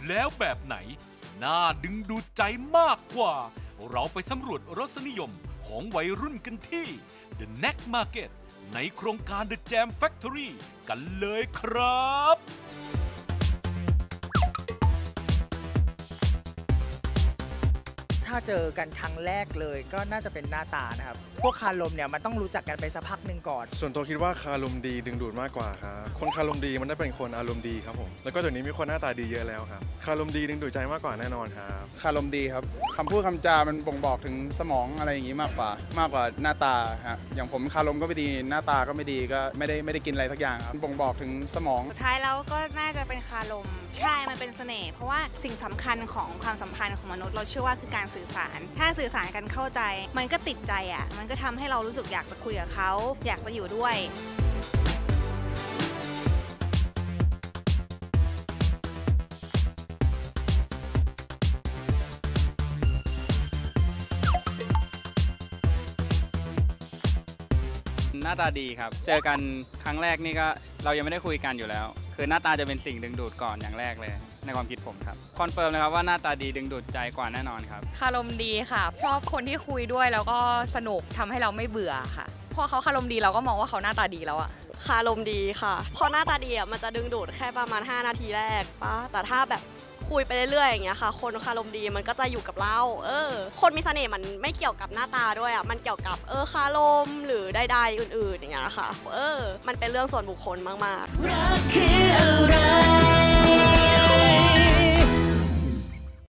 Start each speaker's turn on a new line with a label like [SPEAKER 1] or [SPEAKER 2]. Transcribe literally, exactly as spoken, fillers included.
[SPEAKER 1] แล้วแบบไหนน่าดึงดูดใจมากกว่าเราไปสำรวจรสนิยมของวัยรุ่นกันที่ The Neck Market ในโครงการ The Jam Factory กันเลยครับ
[SPEAKER 2] ถ้าเจอกันครั้งแรกเลยก็น่าจะเป็นหน้าตานะครับพวกคารมเนี่ยมันต้องรู้จักกันไปสักพักหนึ่งก่อน
[SPEAKER 3] ส่วนตัวคิดว่าคารมดีดึงดูดมากกว่าครับคนคารมดีมันได้เป็นคนอารมณ์ดีครับผมแล้วก็เดี๋ยวนี้มีคนหน้าตาดีเยอะแล้วครับคารมดีดึงดูดใจมากกว่าแน่นอนครับ
[SPEAKER 4] คารมดีครับคำพูดคำจามันบ่งบอกถึงสมองอะไรอย่างนี้มากกว่ามากกว่าหน้าตาฮะอย่างผมคารมก็ไม่ดีหน้าตาก็ไม่ดีก็ไม่ได้ไม่ได้กินอะไรทักอย่างครับบ่งบอกถึงสมอง
[SPEAKER 5] สุดท้ายแล้วก็น่าจะเป็นคารมใช่มันเป็นเสน่ห์เพราะว่าสิ่งสำคัญของความสัมพันธ์ของมนุษย์เราเชื่อว่าคือการสื่อสารถ้าสื่อสารกันเข้าใจมันก็ติดใจอ่ะมันก็ทำให้เรารู้สึกอยากจะคุยกับเขาอยากจะอยู่ด้วย
[SPEAKER 6] หน้าตาดีครับเจอกันครั้งแรกนี่ก็เรายังไม่ได้คุยกันอยู่แล้วคือหน้าตาจะเป็นสิ่งดึงดูดก่อนอย่างแรกเลยในความคิดผมครับคอนเฟิร์มเลยครับว่าหน้าตาดีดึงดูดใจกว่าแน่นอนครับ
[SPEAKER 7] คารมดีค่ะชอบคนที่คุยด้วยแล้วก็สนุกทำให้เราไม่เบื่อค่ะพอเขาคารมดีเราก็มองว่าเขาหน้าตาดีแล้วอะ
[SPEAKER 8] คารมดีค่ะพอหน้าตาดีอะมันจะดึงดูดแค่ประมาณห้านาทีแรกปะแต่ถ้าแบบคุยไปเรื่อยๆอย่างเงี้ยค่ะคนคารมดีมันก็จะอยู่กับเราเออคนมีเสน่ห์มันไม่เกี่ยวกับหน้าตาด้วยอ่ะมันเกี่ยวกับเออคารมหรือใดๆอื่นๆอย่างเงี้ยค่ะเออมันเป็นเรื่องส่วนบุคคลมากๆรักคืออะไร